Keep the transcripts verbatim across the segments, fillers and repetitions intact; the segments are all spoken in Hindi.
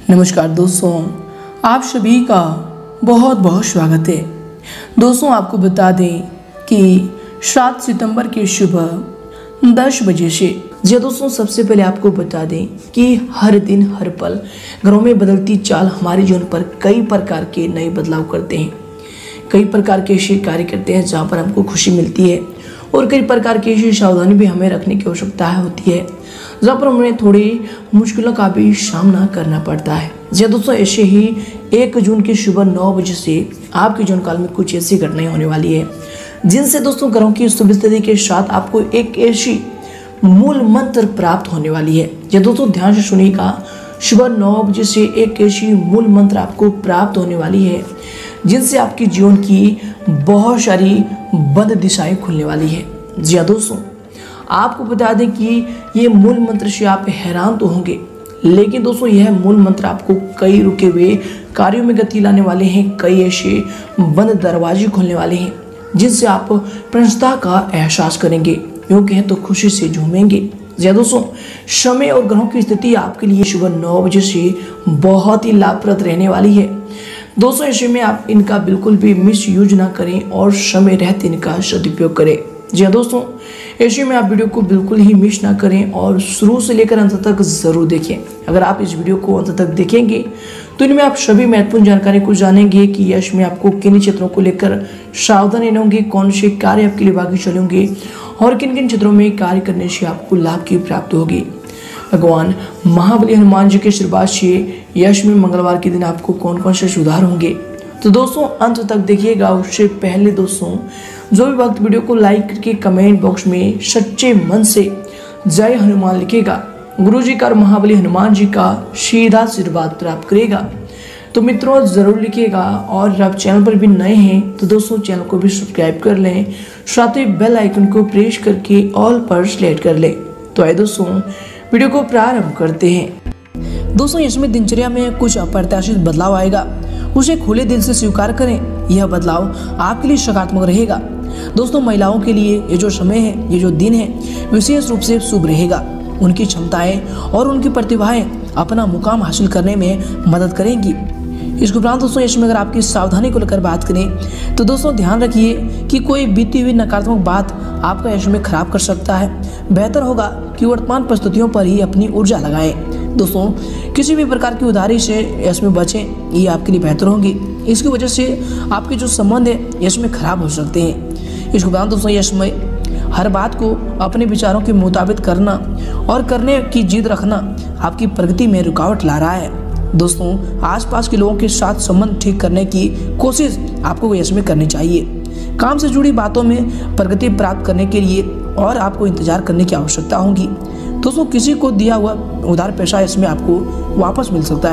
नमस्कार दोस्तों, आप सभी का बहुत बहुत स्वागत है। दोस्तों आपको बता दें कि सात सितंबर की सुबह दस बजे से जी दोस्तों सबसे पहले आपको बता दें कि हर दिन हर पल घरों में बदलती चाल हमारे जीवन पर कई प्रकार के नए बदलाव करते हैं। कई प्रकार के ऐसे कार्य करते हैं जहाँ पर हमको खुशी मिलती है और कई प्रकार की ऐसी सावधानी भी हमें रखने की आवश्यकता होती है जहाँ पर हमें थोड़ी मुश्किलों का भी सामना करना पड़ता है। जी दोस्तों ऐसे ही एक जून की सुबह नौ बजे से आपके जीवन काल में कुछ ऐसी घटनाएं होने वाली है जिनसे दोस्तों ग्रहों की शुभ स्थिति के साथ आपको एक ऐसी मूल मंत्र प्राप्त होने वाली है। जी दोस्तों ध्यान से सुनिएगा, सुबह नौ बजे से एक ऐसी मूल मंत्र आपको प्राप्त होने वाली है जिनसे आपके जीवन की बहुत सारी बंद दिशाएं खुलने वाली है। जी हाँ दोस्तों, आपको बता दें कि ये मूल मंत्र से आप हैरान तो होंगे, लेकिन दोस्तों यह मूल मंत्र आपको कई रुके हुए कार्यों में गति लाने वाले हैं। कई ऐसे बंद दरवाजे खोलने वाले हैं जिनसे आप प्रसन्नता का एहसास करेंगे, यूँ कहें तो खुशी से झूमेंगे। जी दोस्तों, समय और ग्रहों की स्थिति आपके लिए सुबह नौ बजे से बहुत ही लाभप्रद रहने वाली है। दोस्तों ऐसे में आप इनका बिल्कुल भी मिस यूज ना करें और समय रहते इनका सदुपयोग करें। जी हाँ दोस्तों, ऐसे में आप वीडियो को बिल्कुल ही मिस ना करें और शुरू से लेकर अंत तक जरूर देखें। अगर आप इस वीडियो को अंत तक देखेंगे तो इनमें आप सभी महत्वपूर्ण जानकारी को जानेंगे कि यश में आपको किन क्षेत्रों को लेकर सावधानी रहेंगे, कौन से कार्य आपके लिए बाकी चलेंगे और किन किन क्षेत्रों में कार्य करने से आपको लाभ की प्राप्ति होगी। भगवान महाबली हनुमान जी के आशीर्वाद से यश में मंगलवार के दिन आपको कौन कौन से सुधार होंगे, तो दोस्तों अंत तक देखिएगा। उससे पहले दोस्तों जो भी वक्त वीडियो को लाइक करके कमेंट बॉक्स में सच्चे मन से जय हनुमान लिखेगा, गुरु जी का और महाबली हनुमान जी का सीधा आशीर्वाद प्राप्त करेगा। तो मित्रों जरूर लिखिएगा और आप चैनल पर भी नए हैं तो दोस्तों चैनल को भी सब्सक्राइब कर लें, साथ ही बेल आइकन को प्रेस करके ऑल पर सिलेक्ट कर लें। तो आइए दोस्तों वीडियो को प्रारंभ करते हैं। दोस्तों इसमें दिनचर्या में कुछ अप्रत्याशित बदलाव आएगा, उसे खुले दिल से स्वीकार करें। यह बदलाव आपके लिए सकारात्मक रहेगा। दोस्तों महिलाओं के लिए ये जो समय है, ये जो दिन है विशेष रूप से शुभ रहेगा। उनकी क्षमताएं और उनकी प्रतिभाएं अपना मुकाम हासिल करने में मदद करेंगी। इसके उपरांत दोस्तों इसमें अगर आपकी सावधानी को लेकर बात करें तो दोस्तों ध्यान रखिए कि कोई बीती हुई नकारात्मक बात आपका यश में खराब कर सकता है। बेहतर होगा कि वर्तमान परिस्थितियों पर ही अपनी ऊर्जा लगाएं। दोस्तों किसी भी प्रकार की उधारी से यश में बचें, ये आपके लिए बेहतर होगी। इसकी वजह से आपके जो संबंध है यश में खराब हो सकते हैं। इसके उपरांत दोस्तों यश में हर बात को अपने विचारों के मुताबिक करना और करने की जिद रखना आपकी प्रगति में रुकावट ला रहा है। दोस्तों आसपास के लोगों के साथ संबंध ठीक करने की कोशिश आपको यश में करनी चाहिए। काम से जुड़ी बातों में प्रगति प्राप्त करने के लिए और आपको इंतजार करने की आवश्यकता होगी। दोस्तों किसी को दिया हुआ उधार पैसा इसमें आपको वापस मिल सकता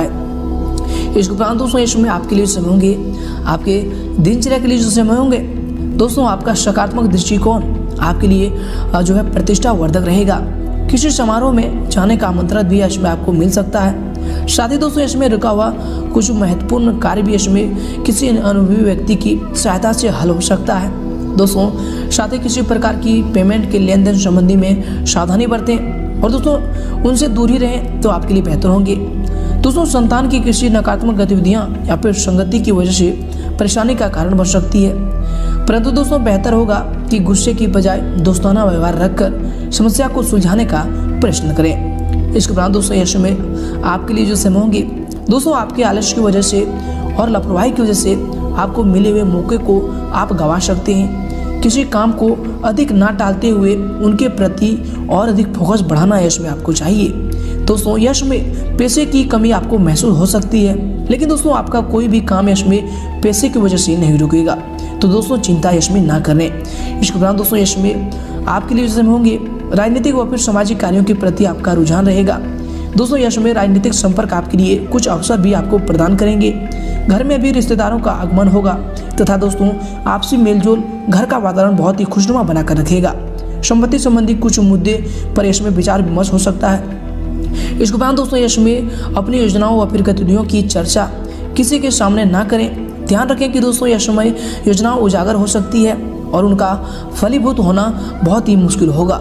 है। इसके उपरांत दोस्तों इसमें आपके लिए समय होंगे, आपके दिनचर्या के लिए जो समय होंगे दोस्तों आपका सकारात्मक दृष्टिकोण आपके लिए जो है प्रतिष्ठा वर्धक रहेगा। किसी समारोह में जाने का आमंत्रण भी इसमें आपको मिल सकता है। साथ ही दोस्तों इसमें रुका हुआ कुछ महत्वपूर्ण कार्य भी इसमें किसी अनुभवी व्यक्ति की सहायता से हल हो सकता है। दोस्तों साथ ही किसी प्रकार की पेमेंट के लेन देन संबंधी में सावधानी बरतें और दोस्तों उनसे दूर ही रहें तो आपके लिए बेहतर होंगे। दोस्तों संतान की किसी नकारात्मक गतिविधियां या फिर संगति की वजह से परेशानी का कारण बन सकती है, परंतु दोस्तों बेहतर होगा कि गुस्से की बजाय दोस्ताना व्यवहार रखकर समस्या को सुलझाने का प्रयत्न करें। इसके उपरांत दोस्तों यश में आपके लिए जो समय होंगे दोस्तों आपके आलस्य की वजह से और लापरवाही की वजह से आपको मिले हुए मौके को आप गंवा सकते हैं। किसी काम को अधिक ना टालते हुए उनके प्रति और अधिक फोकस बढ़ाना यश में आपको चाहिए। दोस्तों यश में पैसे की कमी आपको महसूस हो सकती है, लेकिन दोस्तों आपका कोई भी काम यश में पैसे की वजह से नहीं रुकेगा, तो दोस्तों चिंता यश में ना करें। इसके उपरांत दोस्तों यश में आपके लिए समय होंगे राजनीतिक व फिर सामाजिक कार्यों के प्रति आपका रुझान रहेगा। दोस्तों यश में राजनीतिक संपर्क आपके लिए कुछ अवसर भी आपको प्रदान करेंगे। घर में भी रिश्तेदारों का आगमन होगा तथा दोस्तों आपसी मेलजोल घर का वातावरण बहुत ही खुशनुमा बनाकर रखेगा। संपत्ति संबंधी कुछ मुद्दे पर यश में विचार विमर्श हो सकता है। इसके उपरांत दोस्तों यश में अपनी योजनाओं व फिर गतिविधियों की चर्चा किसी के सामने ना करें। ध्यान रखें कि दोस्तों यह समय योजनाओं उजागर हो सकती है और उनका फलीभूत होना बहुत ही मुश्किल होगा।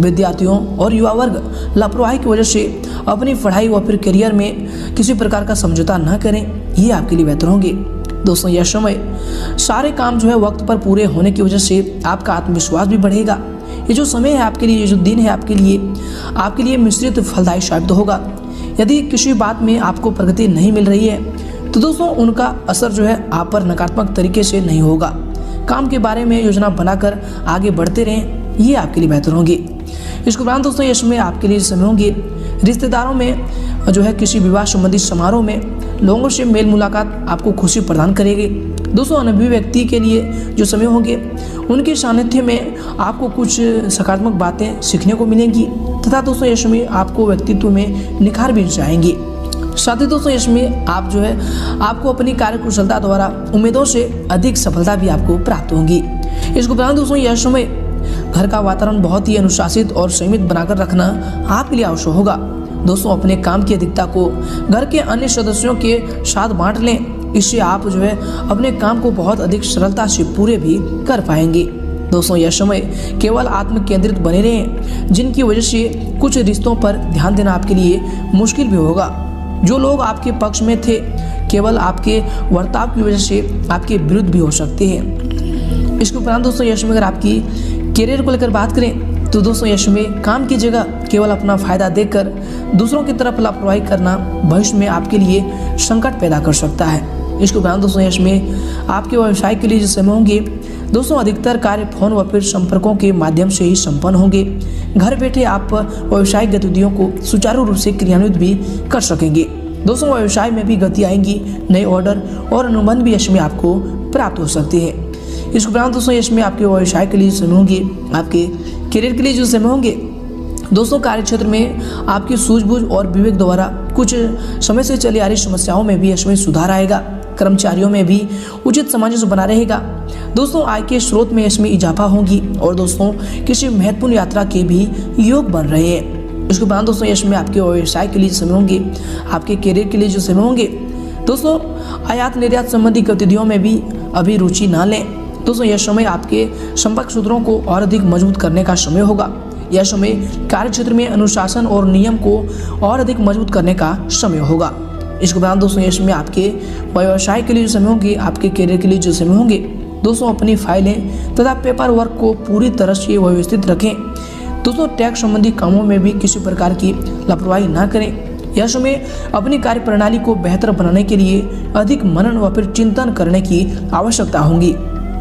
विद्यार्थियों और युवा वर्ग लापरवाही की वजह से अपनी पढ़ाई व फिर करियर में किसी प्रकार का समझौता न करें, ये आपके लिए बेहतर होंगे। दोस्तों यह समय सारे काम जो है वक्त पर पूरे होने की वजह से आपका आत्मविश्वास भी बढ़ेगा। ये जो समय है आपके लिए, ये जो दिन है आपके लिए आपके लिए मिश्रित फलदायी साबित होगा। यदि किसी बात में आपको प्रगति नहीं मिल रही है तो दोस्तों उनका असर जो है आप पर नकारात्मक तरीके से नहीं होगा। काम के बारे में योजना बनाकर आगे बढ़ते रहें, ये आपके लिए बेहतर होंगे। इसके उपरांत दोस्तों ये समय आपके लिए समय होंगे रिश्तेदारों में जो है किसी विवाह संबंधी समारोह में लोगों से मेल मुलाकात आपको खुशी प्रदान करेगी। दोस्तों अनुभवी व्यक्ति के लिए जो समय होंगे उनके सानिध्य में आपको कुछ सकारात्मक बातें सीखने को मिलेंगी तथा दोस्तों ये समय आपको व्यक्तित्व में निखार भी जाएंगी। साथ ही दोस्तों इसमें आप जो है आपको अपनी कार्यकुशलता द्वारा उम्मीदों से अधिक सफलता भी आपको प्राप्त होगी। इसके उपरांत दोस्तों यह समय घर का वातावरण बहुत ही अनुशासित और संयमित बनाकर रखना आपके लिए आवश्यक होगा। दोस्तों अपने काम की अधिकता को घर के अन्य सदस्यों के साथ बांट लें, इससे आप जो है अपने काम को बहुत अधिक सरलता से पूरे भी कर पाएंगे। दोस्तों यह समय केवल आत्म केंद्रित बने रहें, जिनकी वजह से कुछ रिश्तों पर ध्यान देना आपके लिए मुश्किल भी होगा। जो लोग आपके पक्ष में थे केवल आपके वर्ताव की वजह से आपके विरुद्ध भी हो सकते हैं। इसके उपरांत दोस्तों यह समय अगर आपकी करियर को लेकर बात करें तो दोस्तों यह समय काम की जगह केवल अपना फायदा देखकर दूसरों की तरफ लापरवाही करना भविष्य में आपके लिए संकट पैदा कर सकता है। इसके उपरांत दोस्तों यह समय आपके व्यवसाय के लिए जो समय होंगे दोस्तों अधिकतर कार्य फोन व फिर संपर्कों के माध्यम से ही संपन्न होंगे। घर बैठे आप व्यवसायिक गतिविधियों को सुचारू रूप से क्रियान्वित भी कर सकेंगे। दोस्तों व्यवसाय में भी गति आएंगी, नए ऑर्डर और अनुबंध भी इसमें आपको प्राप्त हो सकते हैं। इसके उपरांत दोस्तों इसमें आपके व्यवसाय के लिए समय होंगे, आपके करियर के लिए जो समय होंगे दोस्तों कार्य क्षेत्र में आपकी सूझबूझ और विवेक द्वारा कुछ समय से चली आ रही समस्याओं में भी इसमें सुधार आएगा। कर्मचारियों में भी उचित सामंजस्य बना रहेगा। दोस्तों आय के स्रोत में इसमें इजाफा होगी और दोस्तों किसी महत्वपूर्ण यात्रा के भी योग बन रहे हैं। इसके बाद दोस्तों इसमें आपके व्यवसाय के लिए समय होंगे, आपके करियर के लिए जो समय होंगे दोस्तों आयात निर्यात संबंधी गतिविधियों में भी अभी रुचि ना लें। दोस्तों यह समय आपके संपर्क सूत्रों को और अधिक मजबूत करने का समय होगा। यह समय कार्य क्षेत्र में अनुशासन और नियम को और अधिक मजबूत करने का समय होगा। इसके बाद दोस्तों इसमें आपके व्यवसाय के लिए जो समय होंगे, आपके करियर के लिए जो समय होंगे दोस्तों अपनी फाइलें तथा पेपर वर्क को पूरी तरह से व्यवस्थित रखें। दोस्तों टैक्स संबंधी कामों में भी किसी प्रकार की लापरवाही ना करें। यह समय अपनी कार्य प्रणाली को बेहतर बनाने के लिए अधिक मनन व फिर चिंतन करने की आवश्यकता होगी।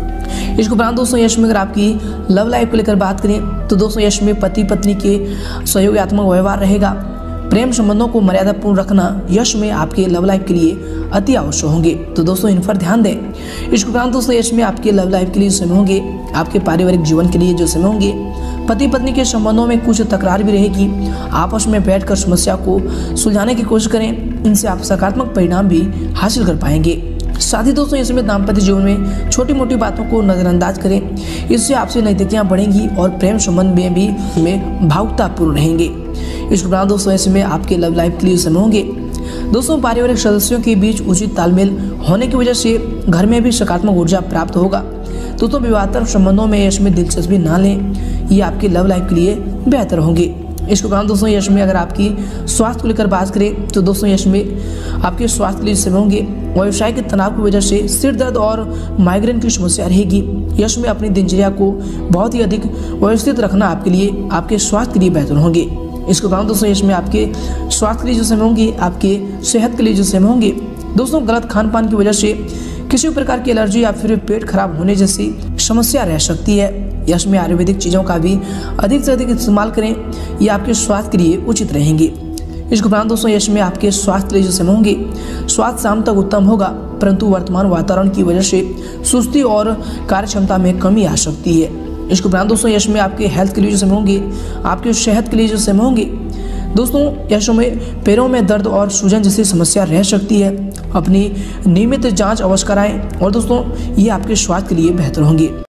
इसके उपरांत दोस्तों यश में अगर आपकी लव लाइफ को लेकर बात करें तो दोस्तों यश में पति पत्नी के सहयोगात्मक व्यवहार रहेगा। प्रेम संबंधों को मर्यादापूर्ण रखना यश में आपके लव लाइफ के लिए अति आवश्यक होंगे, तो दोस्तों इन पर ध्यान दें। इसके उपरांत दोस्तों यश में आपके लव लाइफ के लिए समय होंगे, आपके पारिवारिक जीवन के लिए जो समय होंगे पति पत्नी के संबंधों में कुछ तकरार भी रहेगी। आपस में बैठकर समस्या को सुलझाने की कोशिश करें, इनसे आप सकारात्मक परिणाम भी हासिल कर पाएंगे। साथ ही दोस्तों इसमें दाम्पत्य जीवन में छोटी मोटी बातों को नजरअंदाज करें, इससे आपसे नजदीकियां बढ़ेंगी और प्रेम संबंध में भी में भावुकतापूर्ण रहेंगे। इसके उपरांत दोस्तों इसमें आपके लव लाइफ के लिए समय होंगे दोस्तों पारिवारिक सदस्यों के बीच उचित तालमेल होने की वजह से घर में भी सकारात्मक ऊर्जा प्राप्त होगा। दोस्तों विवाहेतर संबंधों में इसमें दिलचस्पी ना लें, ये आपके लव लाइफ के लिए बेहतर होंगे। इसके उपरांत दोस्तों यश में अगर आपकी स्वास्थ्य को लेकर बात करें तो दोस्तों यश में आपके स्वास्थ्य के लिए समय होंगे। व्यवसाय के तनाव की वजह से सिर दर्द और माइग्रेन की समस्या रहेगी। यश में अपनी दिनचर्या को बहुत ही अधिक व्यवस्थित रखना आपके लिए आपके स्वास्थ्य के लिए बेहतर होंगे। इसके उपरांत दोस्तों यश में आपके स्वास्थ्य के लिए जो समय होंगे, आपके सेहत के लिए जो समय होंगे दोस्तों गलत खान पान की वजह से किसी प्रकार की एलर्जी या फिर पेट खराब होने जैसी समस्या रह सकती है। यश में आयुर्वेदिक चीज़ों का भी अधिक से अधिक इस्तेमाल करें, ये आपके स्वास्थ्य के लिए उचित रहेंगे। इसके उपरांत दोस्तों यश में आपके स्वास्थ्य के लिए जो समय होंगे स्वास्थ्य शाम तक उत्तम होगा, परंतु वर्तमान वातावरण की वजह से सुस्ती और कार्यक्षमता में कमी आ सकती है। इसके उपरांत दोस्तों यश में आपके हेल्थ के लिए जो समय होंगे, आपके सेहत के लिए जो समय होंगे दोस्तों यश में पैरों में दर्द और सूजन जैसी समस्या रह सकती है। अपनी नियमित जांच अवश्य कराएं और दोस्तों ये आपके स्वास्थ्य के लिए बेहतर होंगे।